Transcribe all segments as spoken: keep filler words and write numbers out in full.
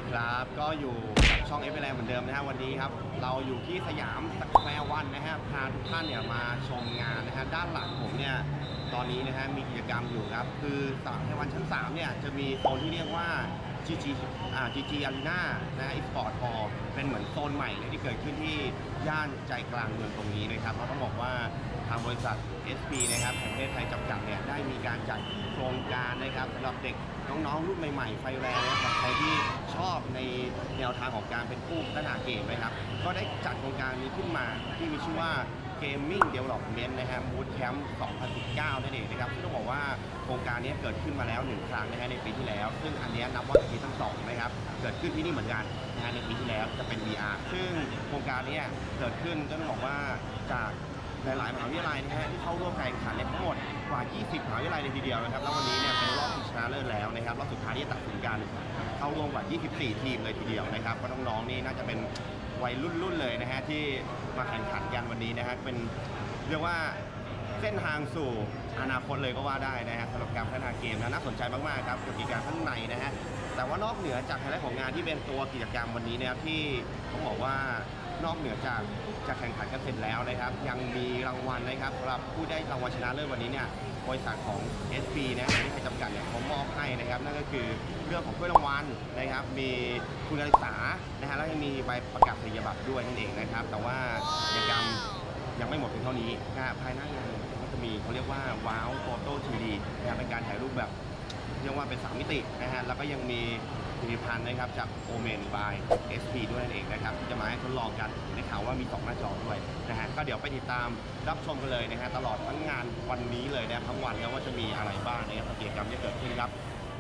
ครับก็อยู่กับช่องเอฟเอแลนด์เหมือนเดิมนะฮะวันนี้ครับเราอยู่ที่สยามสแควร์วันนะฮะพาทุกท่านเนี่ยมาชมงานนะฮะด้านหลังผมเนี่ยตอนนี้นะฮะมีกิจกรรมอยู่ครับคือสยามสแควร์วันชั้นสามเนี่ยจะมีโซนที่เรียกว่า จี จี อ่า จี จี Arena นะฮะ e-sport hall เป็นเหมือนโซนใหม่เลยที่เกิดขึ้นที่ย่านใจกลางเมืองตรงนี้นะครับเราต้องบอกว่าทางบริษัท เอส พี นะครับแห่งประเทศไทยจำกัดเนี่ยได้มีการจัดโครงการนะครับสำหรับเด็กน้องๆรุ่นใหม่ๆไฟแรงนะครับใครที่ชอบในแนวทางของการเป็นผู้พัฒนาเกมนะครับก็ได้จัดโครงการนี้ขึ้นมาที่มีชื่อว่า Gaming Development นะฮะ Bootcamp สองพันสิบเก้า นั่นเองนะครับซึ่งต้องบอกว่าโครงการนี้เกิดขึ้นมาแล้วหนึ่งครั้งนะฮะในปีที่แล้วซึ่งอันนี้นับว่าเป็นปีที่สองนะครับเกิดขึ้นที่นี่เหมือนกันนะฮะในปีที่แล้วจะเป็น วี อาร์ ซึ่งโครงการนี้เกิดขึ้นก็ต้องบอกว่าจากหลายๆมหาวิทยาลัยนะฮะที่เข้าร่วมการแข่งขันในทั้งหมดกว่า ยี่สิบ มหาวิทยาลัยเลยทีเดียวนะครับแล้ววันนี้เนี่ยเป็นรอบชิงชนะเลิศแล้วนะครับรอบสุดท้ายที่ตัดสินกันเข้าร่วมกว่า ยี่สิบสี่ ทีมเลยทีเดียวนะครับก็น้องๆนี่น่าจะเป็นวัยรุ่นๆเลยนะฮะที่มาแข่งขันกันวันนี้นะฮะเป็นเรียกว่าเส้นทางสู่อนาคตเลยก็ว่าได้นะฮะสำหรับการพัฒนาเกมนะน่าสนใจมากๆครับเกี่ยวกับกิจกรรมข้างในนะฮะแต่ว่านอกเหนือจากไฮไลท์ของงานที่เป็นตัวกิจกรรมวันนี้นะครับที่ต้องบอกว่านอกเหนือจากจะแข่งขันกันเสร็จแล้วนะครับยังมีรางวัลนะครับสำหรับผู้ได้รางวัลชนะเลิศวันนี้เนี่ยบริษัทของ เอส พี นะที่เป็นจำกัดเนี่ยเขามอบให้นะครับนั่นก็คือเรื่องของถ้วยรางวัลนะครับมีทุนการศึกษานะฮะแล้วยังมีใบประกาศนียบัตรด้วยนั่นเองนะครับแต่ว่ากิจกรรมยังไม่หมดเพียงเท่านี้นะภายในงานก็จะมีเขาเรียกว่าว้าวโฟโต้ ทรี ดี นะครับเป็นการถ่ายรูปแบบเรียกว่าเป็นสามมิตินะฮะแล้วก็ยังมีผลิตภัณฑ์นะครับจากโอเมน by เอส พี ด้วยนั่นเองนะครับที่จะมาให้ทดลองกันได้ข่าวว่ามีสองหน้าจอด้วยนะฮะก็เดี๋ยวไปติดตามรับชมกันเลยนะฮะตลอดทั้งงานวันนี้เลยนะทั้งวันแล้วว่าจะมีอะไรบ้างนะครับกิจกรรมที่เกิดขึ้นครับ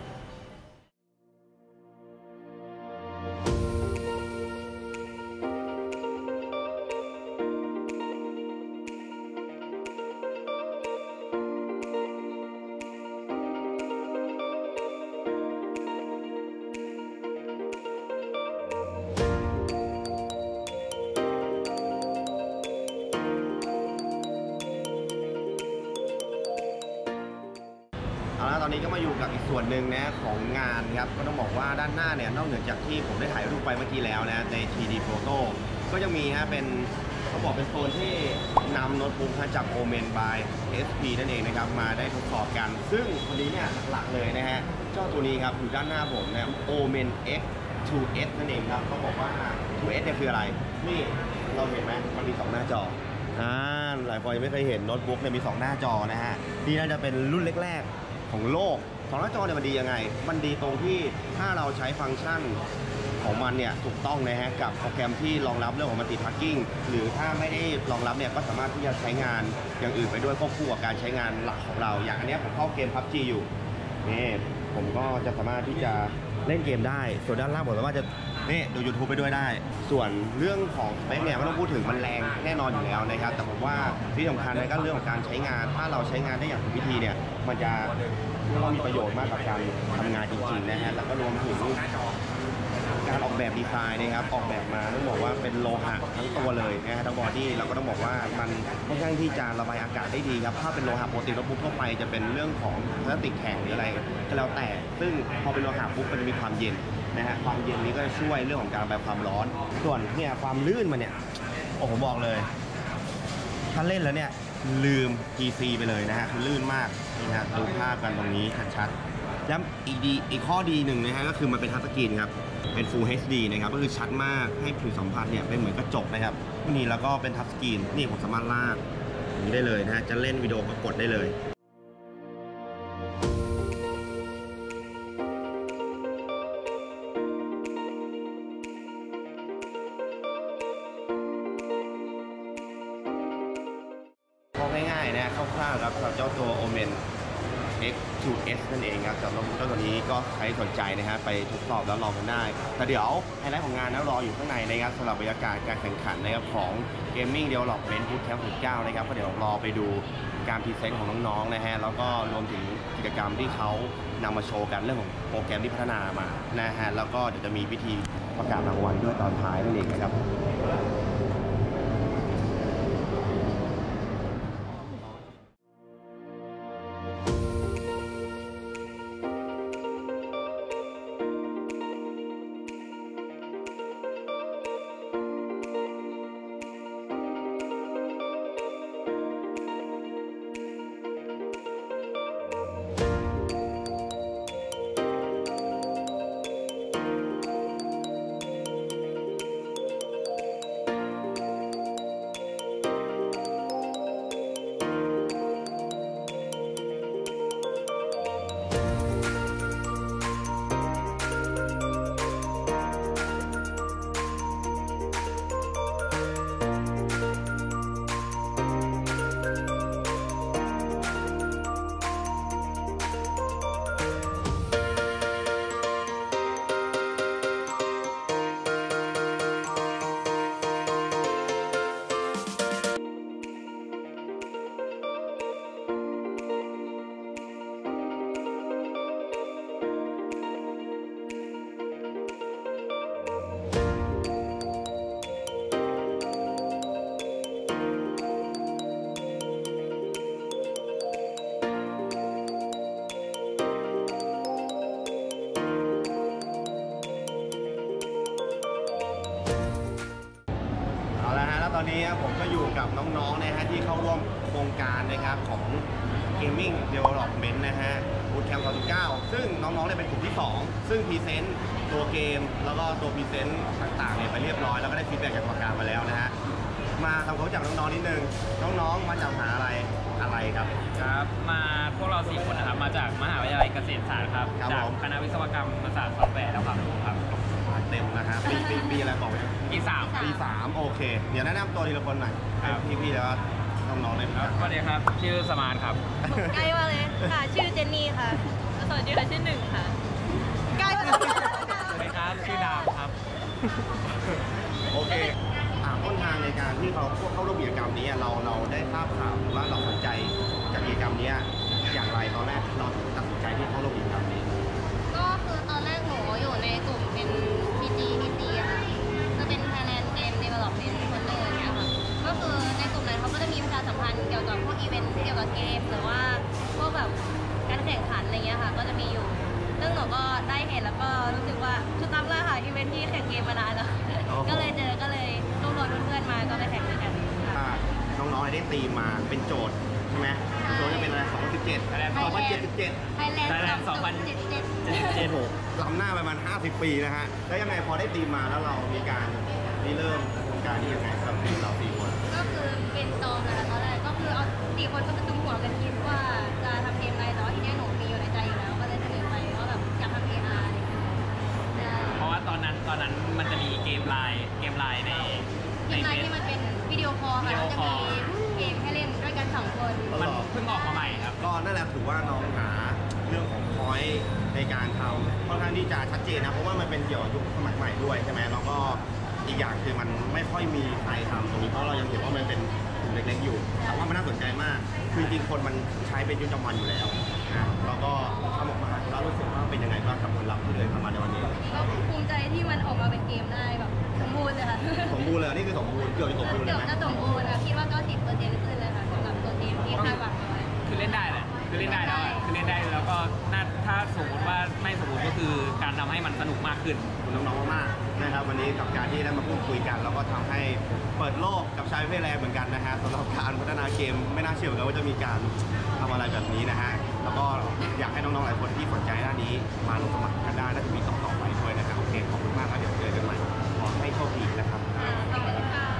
เอาละตอนนี้ก็มาอยู่กับอีกส่วนหนึ่งนะของงานครับก็ต้องบอกว่าด้านหน้าเนี่ยนอกเหนือจากที่ผมได้ถ่ายรูปไปเมื่อกี้แล้วนะใน ทรี ดี Photo ก็ยังมีฮะเป็นเขาบอกเป็นโซนที่นำโน้ตบุ๊กจาก Omen by เอส พี นั่นเองนะครับมาได้ทดสอบกันซึ่งวันนี้เนี่ยหลักๆเลยนะฮะเจ้าตัวนี้ครับอยู่ด้านหน้าผมเนี่ย Omen X ทู เอส นั่นเองครับต้องบอกว่า ทู เอส เนี่ยคืออะไรนี่เราเห็นไหมมันมีสองหน้าจออ่าหลายคนยังไม่เคยเห็นโน้ตบุ๊กเนี่ยมีสองหน้าจอนะฮะนี่น่าจะเป็นรุ่นแรกๆของโลกสองหน้าจอเนี่ยมันดียังไงมันดีตรงที่ถ้าเราใช้ฟังก์ชันของมันเนี่ยถูกต้องนะฮะกับโปรแกรมที่รองรับเรื่องของ multitasking หรือถ้าไม่ได้รองรับเนี่ยก็สามารถที่จะใช้งานอย่างอื่นไปด้วยควบคู่กับการใช้งานหลักของเราอย่างอันนี้ผมเข้าเกม พับจี อยู่นี่ผมก็จะสามารถที่จะเล่นเกมได้ส่วนด้านล่างผมสามารถจะนี่ดู ยูทูบ ไปด้วยได้ส่วนเรื่องของสเปคเนี่ยไม่ต้องพูดถึงมันแรงแน่นอนอยู่แล้วนะครับแต่ผมว่าที่สำคัญนะก็เรื่องของการใช้งานถ้าเราใช้งานได้อย่างถูกวิธีเนี่ยมันจะมีประโยชน์มากกับการทำงานจริงๆนะฮะแล้วก็รวมถึงการออกแบบดีไซน์นะครับออกแบบมาต้องบอกว่าเป็นโลหะทั้งตัวเลยนะฮะทั้งบอดี้เราก็ต้องบอกว่ามันค่อนข้างที่จะระบายอากาศได้ดีครับถ้าเป็นโลหะปกติโน้ตบุ๊กทั่วไปจะเป็นเรื่องของพลาสติกแข็งหรืออะไรก็แล้วแต่ซึ่งพอเป็นโลหะปุ๊บมันจะมีความเย็นนะฮะความเย็นนี้ก็จะช่วยเรื่องของการระบายความร้อนส่วนเนี่ยความลื่นมันเนี่ยโอ้ผมบอกเลยถ้าเล่นแล้วเนี่ยลืม พี ซี ไปเลยนะฮะคือลื่นมากนี่ฮะดูภาพกันตรงนี้ชัดๆแล้วอีกดีอีกข้อดีหนึ่งนะฮะก็คือมันเป็นทัชสกรีนครับเป็น Full เอช ดี นะครับก็คือชัดมากให้ผิวสัมผัสเนี่ยเป็นเหมือนกระจกนะครับนี่แล้วก็เป็นทัชสกรีนนี่ผมสามารถลากอย่างนี้ได้เลยนะฮะจะเล่นวิดีโอก็กดได้เลยง่ายๆนะคร่าวๆครับสำหรับเจ้าตัว Omen X ทู เอส นั่นเองครับสำหรับเจ้าตัวนี้ก็ใครสนใจนะฮะไปทดสอบแล้วลองกันได้แต่เดี๋ยวไฮไลท์ของงานนะรออยู่ข้างในนะครับสำหรับบรรยากาศการแข่งขันนะครับของ Gaming Development Bootcamp สิบเก้านะครับก็เดี๋ยวรอไปดูการพรีเซนต์ของน้องๆนะฮะแล้วก็รวมถึงกิจกรรมที่เขานำมาโชว์กันเรื่องของโปรแกรมที่พัฒนามานะฮะแล้วก็เดี๋ยวจะมีพิธีประกาศรางวัลด้วยตอนท้ายนั่นเองนะครับ คอนนี้ผมก็อยู่กับน้องๆนะฮะที่เข้าร่วมโครงการนะครับของ Gaming Development นะฮะ Bootcamp สองจุดเก้าซึ่งน้องๆเนี่ยเป็นกลุ่มที่สองซึ่งพรีเซนต์ตัวเกมแล้วก็ตัวพรีเซนต์ต่างๆเนี่ยไปเรียบร้อยแล้วก็ได้ฟีดแบ็กจากกรรมการมาแล้วนะฮะมาทำความรู้จักน้องๆนิดนึงน้องๆมาจากมหาอะไรอะไรครับครับมาพวกเราสี่คนนะครับมาจากมหาวิทยาลัยเกษตรศาสตร์ครับจากคณะวิศวกรรมศาสตร์ซอฟต์แวร์และความรู้ครับเต็มนะฮะปีปีปีอะไรบอกไปปีสามปีสามโอเคเดี๋ยวแนะนำตัวทีละคนหน่อยครับพี่ๆแล้วน้องๆเลยครับสวัสดีครับชื่อสมานครับใกล้มาเลยค่ะชื่อเจนนี่ค่ะสวัสดีค่ะชื่อหนึ่งค่ะใกล้สวัสดีครับชื่อดามครับโอเคต้นทางในการที่เขาพวกเข้าร่วมกิจกรรมนี้เราเราได้ทราบข่าวหรือว่าเราสนใจกับกิจกรรมนี้อย่างไรตอนแรกเราตัดสินใจที่เข้าร่วมกิจกรรมนี้ก็คือตอนแรกหนูอยู่ในกลุ่มเป็น พี จี พี ซี ค่ะจะเป็น Thailand Game Development Partner อย่างเงี้ยค่ะก็คือในกลุ่มนั้นเขาก็จะมีประชาสัมพันธ์เกี่ยวกับพวกอีเวนต์เกี่ยวกับเกมหรือว่าพวกแบบการแข่งขันอะไรเงี้ยค่ะก็จะมีอยู่ซึ่งหนูก็ได้เห็นแล้วก็รู้สึกว่าคือตั้งเลยค่ะอีเวนต์ที่แข่งเกมมานานแล้วก็เลยเจอก็เลยรวบรวมเพื่อนๆมาก็ไปแข่งด้วยกันน้องๆได้ตีมาเป็นโจทย์ใช่ไหมโจทย์จะเป็นอะไรสองพันสิบเจ็ด สองพันเจ็ดสิบเจ็ดไทยแลนด์สองพันเจ็ดสิบเจ็ดโอ้โหล้ำหน้าประมาณห้าสิบปีนะฮะแล้วยังไงพอได้ตีมาแล้วเรามีการที่เริ่มโครงการนี้ยังไงสำหรับทีมเราสี่คนก็คือเป็นตอมนะคะตอนแรกก็คือเอาสี่คนก็ประชุมหัวกันคิดว่าจะทำเกมอะไรแต่ว่าทีนี้หนูมีอยู่ในใจอยู่แล้วก็เลยเสนอไปว่าแบบอยากทำ เอ อาร์ อะไรอย่างเงี้ยเพราะว่าตอนนั้นตอนนั้นมันจะมีเกมไลน์เกมไลน์ในเกมไลน์ที่มันเป็นวิดีโอคอลค่ะแล้วจะมีเกมให้เล่นด้วยกันสองคนมันเพิ่งออกมาใหม่ครับก็นั่นแหละถือว่าน้องหาเรื่องของพอยต์ในการทำค่อนข้างที่จะชัดเจนนะเพราะว่ามันเป็นเกี่ยวกับยุคสมัยใหม่ด้วยใช่ไหมแล้วก็อีกอย่างคือมันไม่ค่อยมีใครทำตรงนี้เพราะเรายังเห็นว่ามันเป็นกลุ่มเล็กๆอยู่แต่ว่ามันน่าสนใจมากคือจริงคนมันใช้เป็นยุคจำวันอยู่แล้วนะแล้วก็ทำออกมาแล้วรู้สึกว่าเป็นยังไงบ้างกับผลลัพธ์ที่เลยทำมาในวันนี้ก็ภูมิใจที่มันออกมาเป็นเกมได้แบบสมบูรณ์เลยค่ะสมบูรณ์เลยนี่คือสมบูรณ์เกือบจะสมบูรณ์เลยไหมเกือบจะสมบูรณ์ค่ะคิดว่าเก้าสิบเปอร์เซ็นต์ขึ้นเลยค่ะสำหรับตัวเกมที่คาดหวังไว้คือเล่นได้แหละคือเล่นได้แล้วคือเล่นได้แล้วก็ถ้าสมมติว่าไม่สมบูรณ์ก็คือการทำให้มันสนุกมากขึ้นคุณน้องๆมากๆนะครับวันนี้กับการที่ได้มาพูดคุยกันแล้วก็ทำให้เปิดโลกกับชายเพศแรงเหมือนกันนะฮะสำหรับการพัฒนาเกมไม่น่าเชื่อเลยว่าจะมีการทำอะไรแบบนี้นะฮะแล้วก็อยากให้น้องๆหลายคนที่สนใจด้านนี้มาลงสมัครกันได้และจะมีต่อๆไปด้วยนะครับโอเคขอบคุณมากครับเดี๋ยวเจอกันใหม่ขอให้โชคดีนะครับขอบคุณค่ะ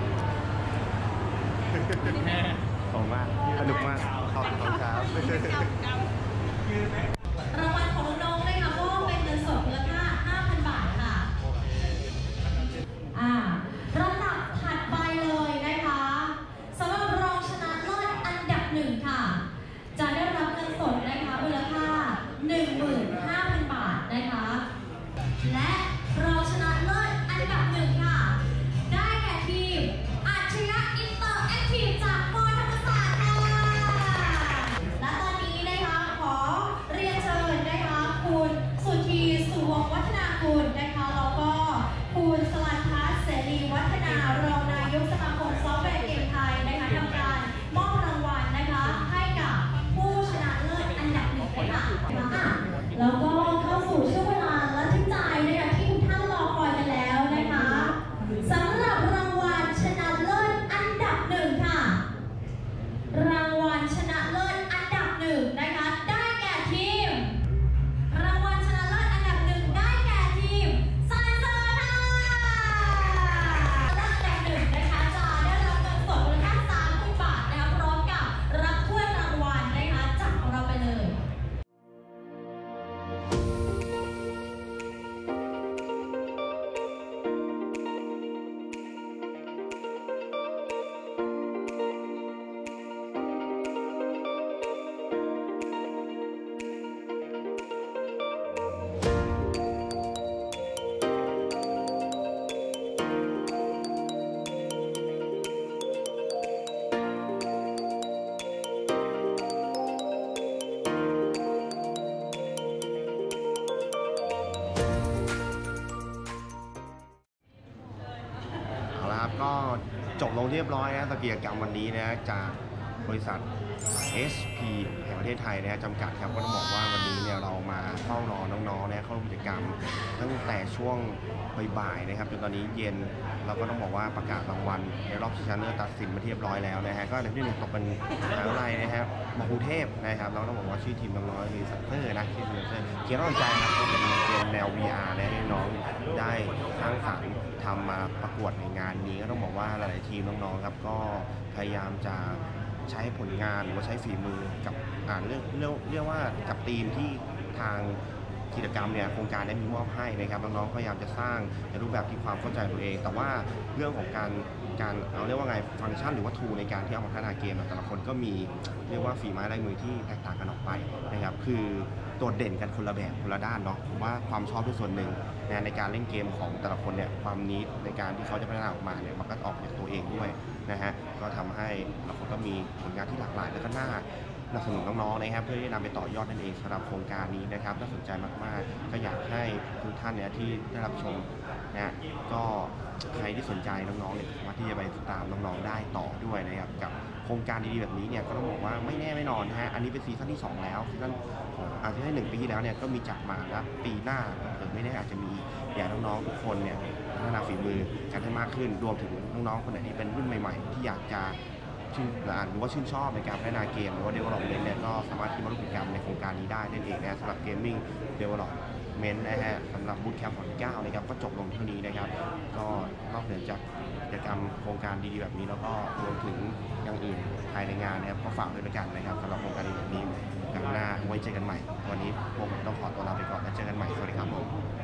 ขอบคุณมากสนุกมากขอบคุณครับรางวัลของน้องๆนะคะก็เป็นเงินสดมูลค่า ห้าพัน บาทค่ะอ่าลำดับถัดไปเลยนะคะสำหรับรองชนะเลิศอันดับหนึ่งค่ะจะได้รับเงินสดนะคะมูลค่า หนึ่งหมื่นห้าพัน บาทนะคะและรองชนะเลิศอันดับหนึ่งค่ะได้แก่ทีมอัจฉริยะอินเตอร์แอคทีฟจากม.ธรรมศาสตร์ค่ะและตอนนี้นะคะขอเรียนเชิญนะคะคุณสุธีสุวงศ์วัฒนากุลนะคะแล้วก็คุณสลันพัฒน์เสรีวัฒนารองนายกสมาคมซอฟต์แวร์เกมไทยนะคะทำการมอบรางวัลนะคะให้กับผู้ชนะเลิศอันดับหนึ่งค่ะแล้วก็เข้าสู่ช่วงเวลาระทึกใจนะคะที่ทุกท่านรอคอยกันแล้วนะคะสำหรับรางวัลชนะเลิศอันดับหนึ่งค่ะรางวัลชนะเลิศอันดับหนึ่งนะคะได้แก่ทีมรางวัลชนะเลิศอันดับหนึ่งได้แก่ทีมซันเซอร์ค่ะและอันดับหนึ่งนะคะจะได้รับเงินสดมูลค่า สามพัน บาทนะคะพร้อมกับรับถ้วยรางวัลนะคะจากของเราไปเลยก็จบลงเรียบร้อยนะกิจกรรมวันนี้นะจากบริษัทเอส พี แห่งประเทศไทยนะฮะจำกัดครับก็ต้องบอกว่าวันนี้เนี่ยเรามาเฝ้ารอน้องๆนะเข้าร่วมกิจกรรมตั้งแต่ช่วงบ่ายๆนะครับจนตอนนี้เย็นเราก็ต้องบอกว่าประกาศรางวัลในรอบชิงชนะเลิศตัดสินมาเรียบร้อยแล้วนะฮะก็ในที่หนึ่งตกเป็นมหาวิทยาลัยนะครับมกรุงเทพนะครับเราต้องบอกว่าชื่อทีมน้องๆมีซัตเตอร์นะชื่อทีมซัตเตอร์เกียร์ร้อนใจครับก็เป็นเกมแนว วี อาร์ นะให้น้องได้สร้างสรรค์ทำมาประกวดในงานนี้ก็ต้องบอกว่าหลายๆทีมน้องๆครับก็พยายามจะใช้ผลงานหรือว่าใช้ฝีมือกับอ่าเรื่องเรียกเรียกว่ากับทีมที่ทางกิจกรรมเนี่ยโครงการได้มีมอบให้นะครับน้องๆพยายามจะสร้างในรูปแบบที่ความเข้าใจตัวเองแต่ว่าเรื่องของการการเอาเรียกว่าไงฟังก์ชันหรือว่าทูในการที่เอามาพัฒนาเกมแต่ละคนก็มีเรียกว่าฝีไม้ลายมือที่แตกต่างกันออกไปนะครับคือโดดเด่นกันคนละแบบคนละด้านเนาะผมว่าความชอบด้วยส่วนหนึ่งนะในการเล่นเกมของแต่ละคนเนี่ยความนิดในการที่เขาจะพัฒนาออกมาเนี่ยมันก็ออกจากตัวเองด้วยนะฮะก็ทำให้แต่ละคนก็มีผลงานที่หลากหลายและก็น่าสนับสนุนน้องๆนะครับเพื่อที่จะนำไปต่อยอดนั่นเองสำหรับโครงการนี้นะครับน่าสนใจมากๆก็อยากให้ทุกท่านเนี่ยที่ได้รับชมนะก็ใครที่สนใจน้องๆเนี่ยสามารถที่จะไปติดตามน้องๆได้ต่อด้วยนะครับกับโครงการดีๆแบบนี้เนี่ยก็ต้องบอกว่าไม่แน่ไม่นอนนะฮะอันนี้เป็นซีซั่นที่สองแล้วซีซั่นของอาซีซั่นหนึ่งปีที่แล้วเนี่ยก็มีจัดมาแล้วปีหน้าเกิดไม่แน่อาจจะมีอยากน้องๆทุกคนเนี่ยพัฒนาฝีมือกันให้มากขึ้นรวมถึงน้องๆคนไหนที่เป็นรุ่นใหม่ๆที่อยากจะชื่นหรือว่าชื่นชอบในการพัฒนาเกมหรือว่า development เนี่ยก็สามารถที่มาร่วมกิจกรรมในโครงการนี้ได้นั่นเองนะสำหรับ Gaming Development นะฮะสำหรับบูตแคมป์ของเก้านะครับก็จบลงเท่านี้นะครับก็นอกเหนือจากกิจกรรมโครงการดีๆแบบนี้แล้วก็รวมถึงอย่างอื่นภายในงานนะครับก็ฝากด้วยละกันนะครับสำหรับโครงการดีแบบนี้ครั้งหน้าไว้เจอกันใหม่วันนี้ผมต้องขอตัวลาไปก่อนแล้วเจอกันใหม่สวัสดีครับผม